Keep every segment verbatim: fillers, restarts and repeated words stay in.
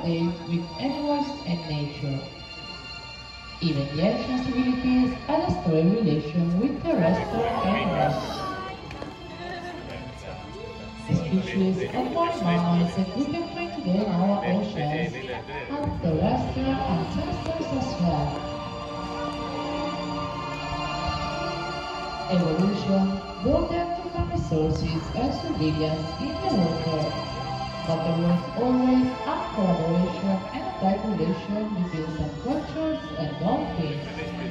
contact with animals and nature. Even the ancient civilities had a strong relation with terrestrial animals. The species of marine mammals that we can find today in our oceans have terrestrial ancestors as well. Evolution brought them to find resources and surveillance in the water, but there was always a collaboration and a tight relation between some cultures and dolphins.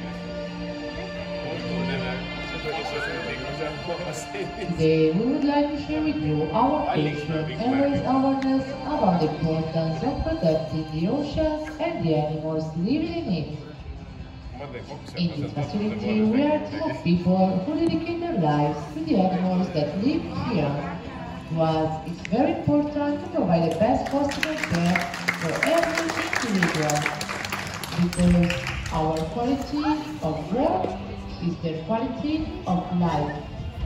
Today we would like to share with you our passion and raise awareness about the importance of protecting the oceans and the animals living in it. In this facility, we are a team of people who dedicate their lives to the animals that live here. To us, it's very important to provide the best possible care for every individual, because our quality of work is their quality of life.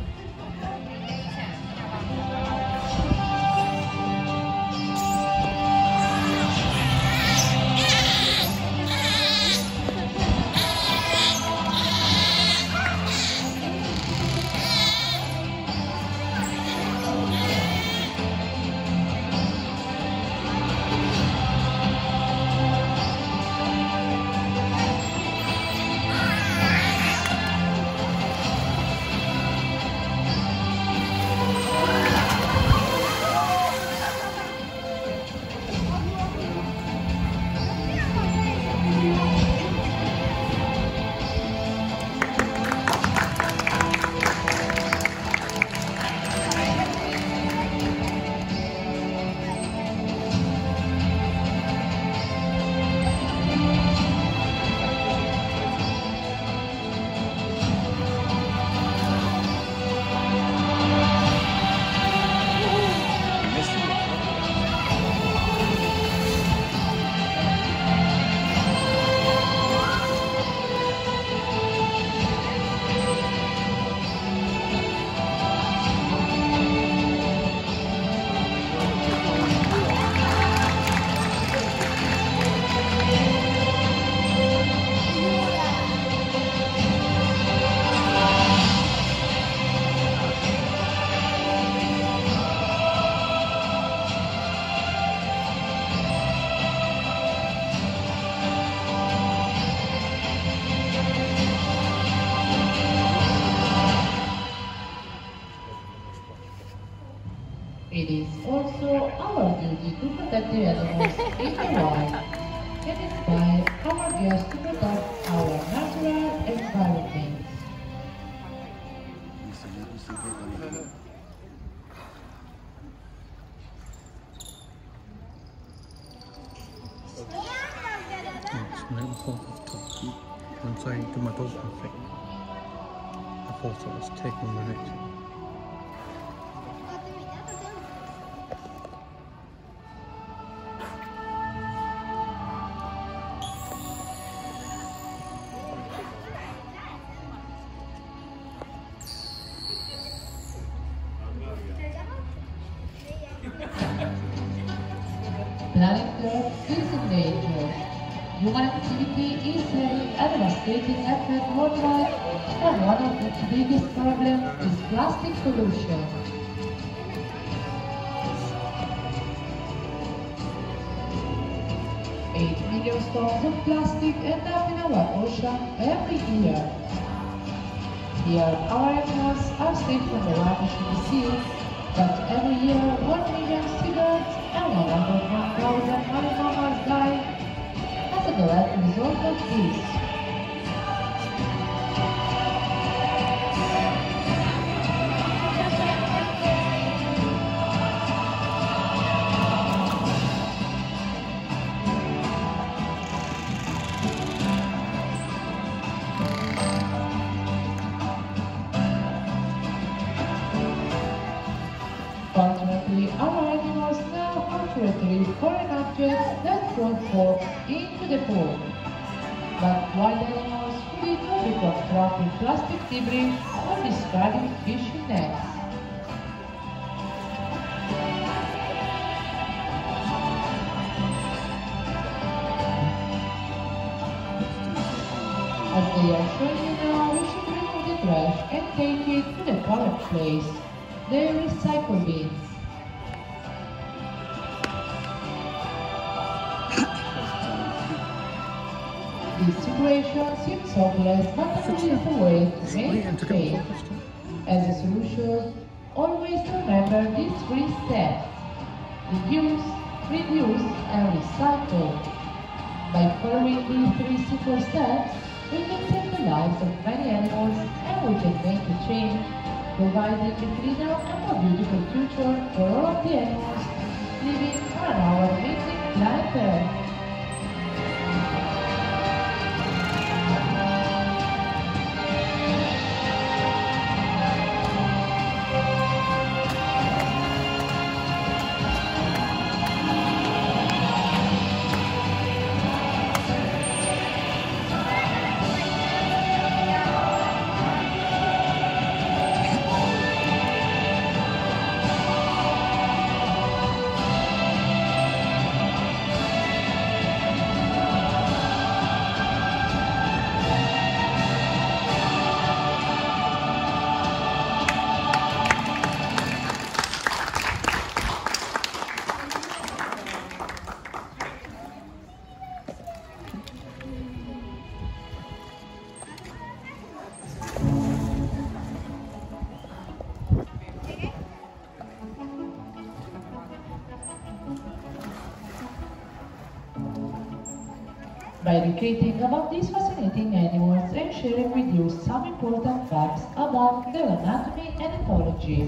It is also our duty to protect the animals in the wild and inspire our guests to protect our natural environment. It's not of Turkey and saying to my Dolphin thing. I thought I was taking the next one. Planet Earth is in danger. Human activity is having a devastating effect worldwide, and one of its biggest problems is plastic pollution. Eight million tons of plastic end up in our ocean every year. Here, our animals are safe from the rubbish in the sea, but every year one million seabirds and one hundred one thousand marine mammals die as a direct result of this. Fortunately, our animals now are territory foreign objects that won't fall into the pool. But wild animals who did not become trapped in plastic debris or discarding fishing nets. They are showing you now we should remove the trash and take it to the correct place, the recycle bins. This situation seems hopeless, but there is a way to make it change. As a solution, always remember these three steps: reduce, reduce, and recycle. By following these three simple steps, we can save the lives of many animals and we can make a change, providing a cleaner and more beautiful future for all of the animals living on our amazing planet Earth. By educating about these fascinating animals and sharing with you some important facts about their anatomy and ecology.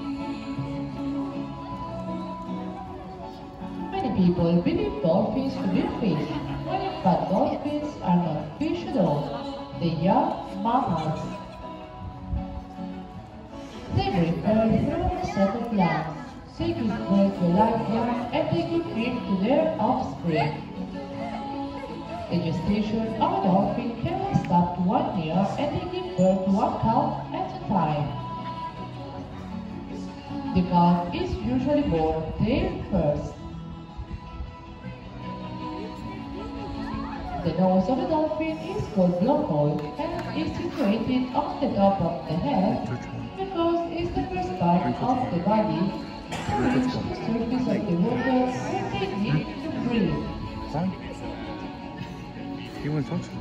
Many people believe dolphins to be fish, when in fact dolphins are not fish at all. They are mammals. They breathe air through a set of lungs. They give birth to live young and they give birth to their offspring. The gestation of a dolphin can last up to one year and they give birth to one calf at a time. The calf is usually born tail first. The nose of a dolphin is called blowhole and is situated on the top of the head because it's the first part of the body to reach the surface of the water when they need to breathe. You want to touch it?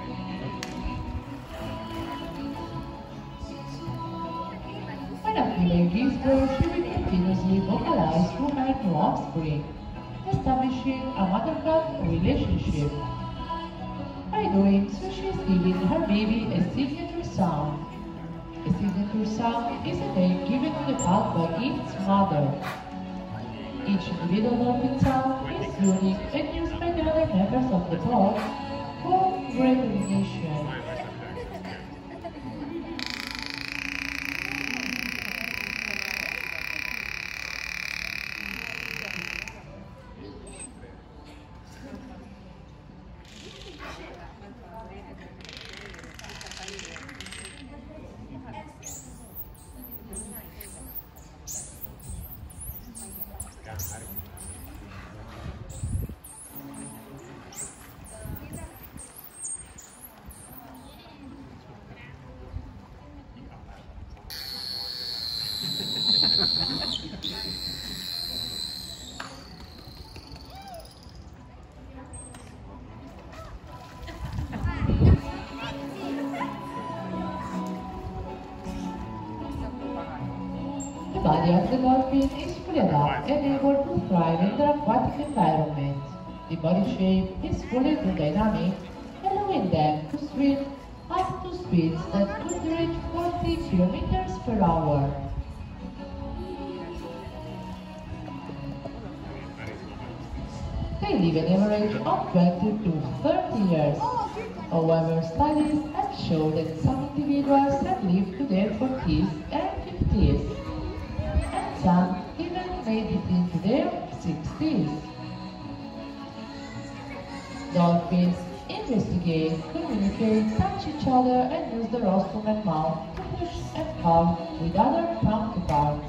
When a female gives birth, she will continuously vocalize through her new offspring, establishing a mother-cat relationship. By doing so, she is giving her baby a signature sound. A signature sound is a name given to the calf by its mother. Each individual dolphin sound is unique and used by the other members of the pod for recognition. The body of the dolphin is fully adapted and able to thrive in the aquatic environment. The body shape is fully aerodynamic, allowing them to swim up to speeds that could reach forty kilometers per hour. They live an average of twenty to thirty years. However, studies have shown that some individuals have lived to their forties and fifties, and some even made it into their sixties. Dolphins investigate, communicate, touch each other, and use the rostrum and mouth to push and puff with other counterparts.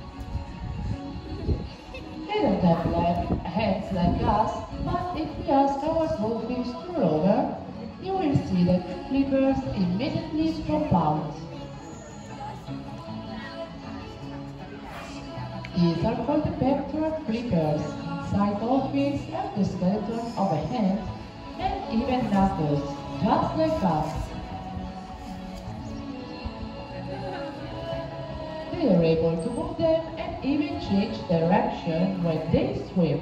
They don't have like, hands like us, but if we ask our dolphins to roll over, you will see that the flippers immediately pop out. These are called the pectoral flippers. Inside dolphins have the skeleton of a hand and even knuckles, just like us. They are able to move them and even change direction when they swim.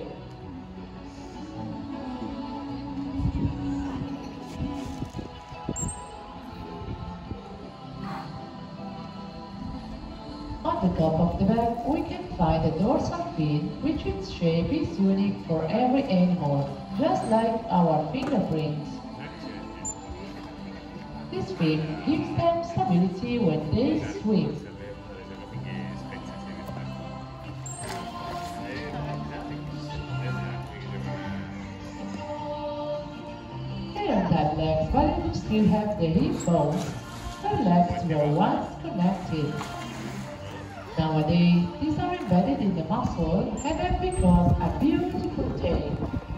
On the top of the back, we can find a dorsal fin, which its shape is unique for every animal, just like our fingerprints. This fin gives them stability when they swim. Their tight legs, but they still have the hip bones. Their legs were once connected. Nowadays, these are embedded in the muscle and have become a beautiful tail.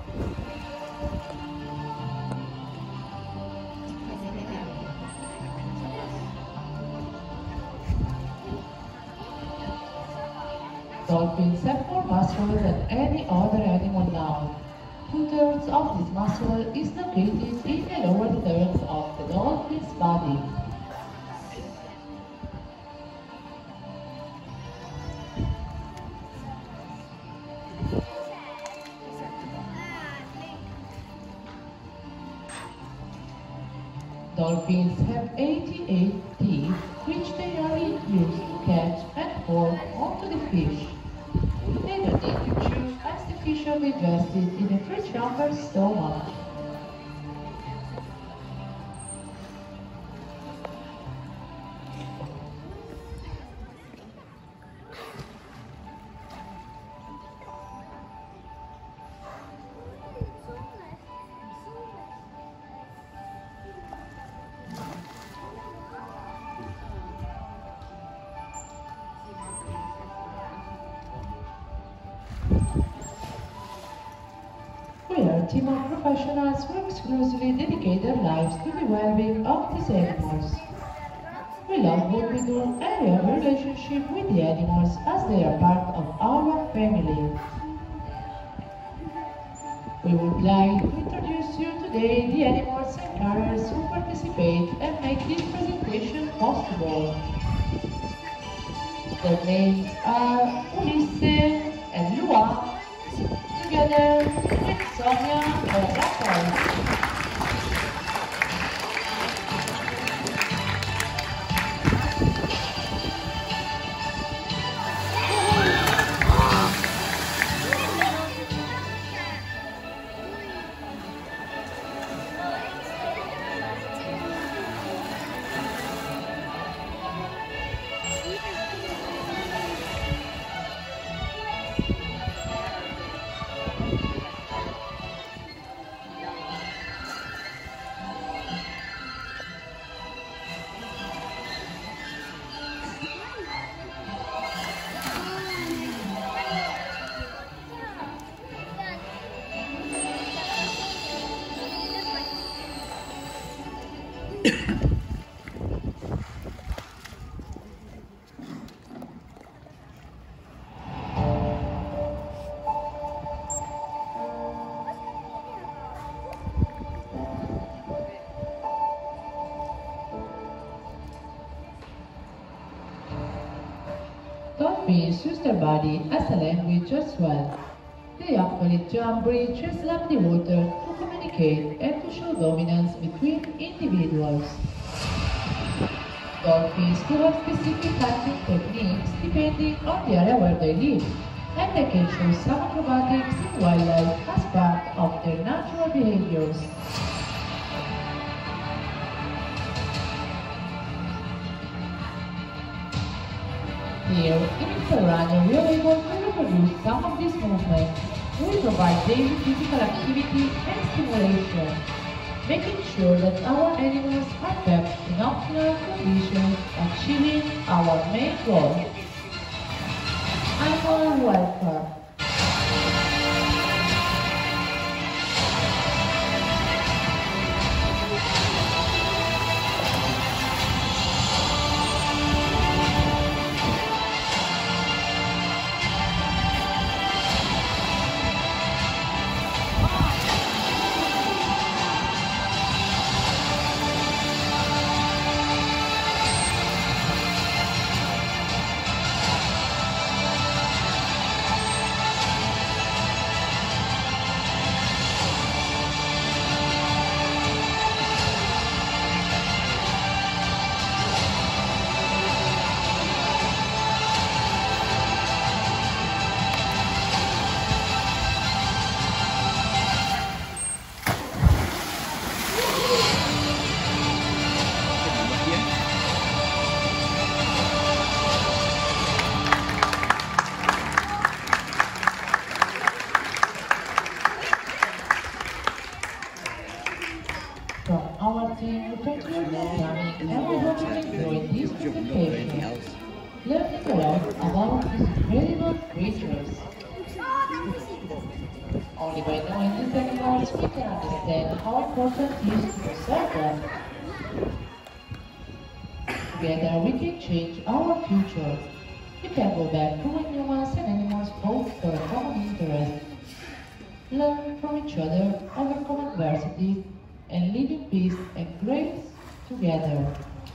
Dolphins have more muscle than any other animal now. Two-thirds of this muscle is located in the lower thirds of the dolphin's body. Dolphins have eighty-eight teeth, which they are used to catch and pour onto the fish. They don't need to chew as the fish are digested in a three-chamber stomach. We are a team of professionals who exclusively dedicate their lives to the well-being of these animals. We love what we do and we have a relationship with the animals as they are part of our family. We would like to introduce you today the animals and carriers who participate and make this presentation possible. Their names are Ulisse and Lua, together with Sonia and Rafael. Dolphins use their body as a language as well. They actually jump, bridge, and slam the water to communicate and to show dominance between individuals. Dolphins do have specific hunting techniques depending on the area where they live, and they can show some acrobatics in wildlife as part of their natural behaviors. Here, in Mediterraneo, we are able to reproduce some of these movements. We provide daily physical activity and stimulation, making sure that our animals are kept in optimal conditions, achieving our main goal: animal welfare. our team, we thank you for coming and we hope you enjoyed this presentation. Learning a lot about these incredible creatures. Only by knowing these animals we can understand how important it is to preserve them. Together we can change our future. We can go back to when humans and animals fought for a common interest, learn from each other, overcome adversity, and live in peace and grace together.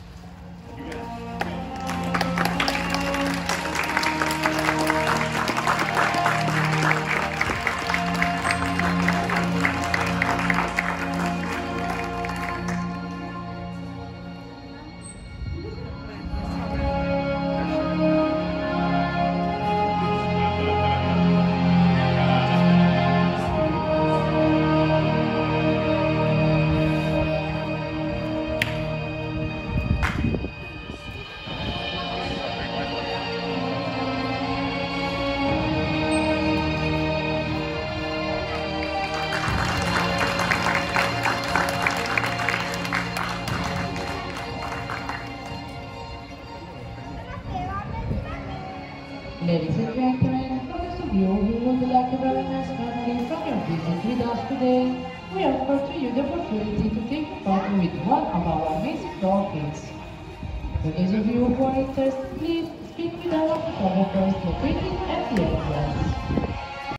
Ladies and gentlemen, for those of you who would like a very nice memory from your visit with us today, we offer to you the opportunity to take a photo with one of our amazing dolphins. For those of you who are interested, please speak with our photographers located at the entrance.